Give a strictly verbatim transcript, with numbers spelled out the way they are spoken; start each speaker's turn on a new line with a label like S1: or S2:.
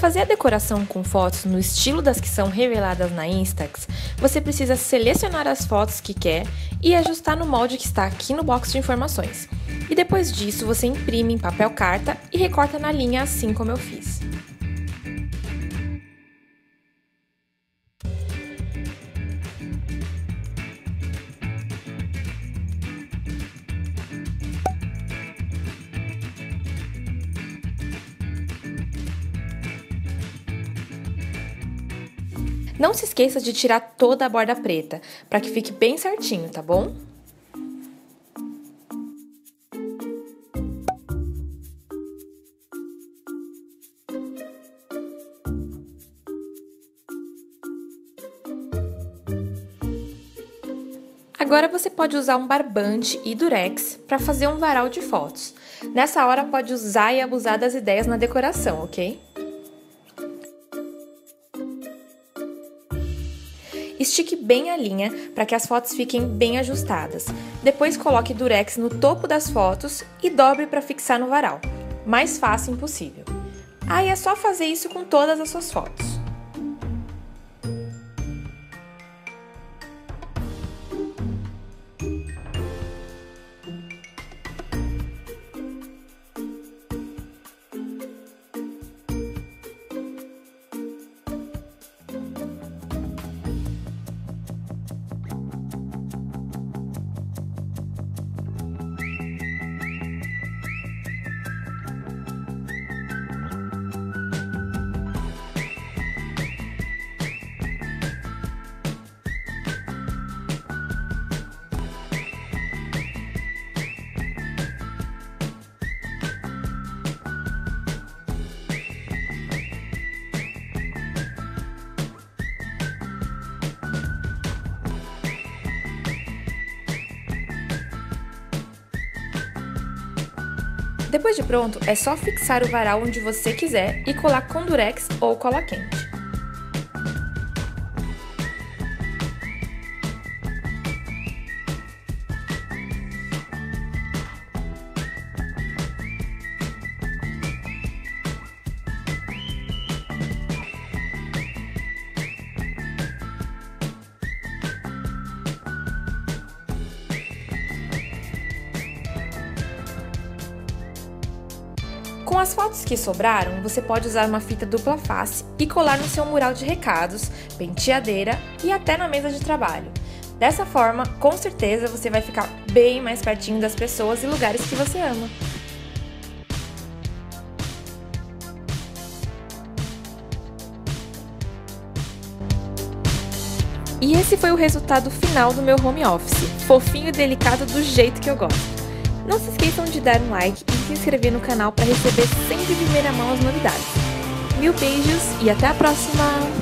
S1: fazer a decoração com fotos no estilo das que são reveladas na Instax, você precisa selecionar as fotos que quer e ajustar no molde que está aqui no box de informações. E depois disso, você imprime em papel carta e recorta na linha assim como eu fiz. Não se esqueça de tirar toda a borda preta, para que fique bem certinho, tá bom? Agora você pode usar um barbante e durex para fazer um varal de fotos. Nessa hora pode usar e abusar das ideias na decoração, ok? Estique bem a linha para que as fotos fiquem bem ajustadas. Depois coloque durex no topo das fotos e dobre para fixar no varal. Mais fácil impossível. Aí é só fazer isso com todas as suas fotos. Depois de pronto, é só fixar o varal onde você quiser e colar com durex ou cola quente. Com as fotos que sobraram, você pode usar uma fita dupla face e colar no seu mural de recados, penteadeira e até na mesa de trabalho. Dessa forma, com certeza você vai ficar bem mais pertinho das pessoas e lugares que você ama. E esse foi o resultado final do meu home office, fofinho e delicado do jeito que eu gosto. Não se esqueçam de dar um like e se inscrever no canal para receber sempre de primeira mão as novidades. Mil beijos e até a próxima!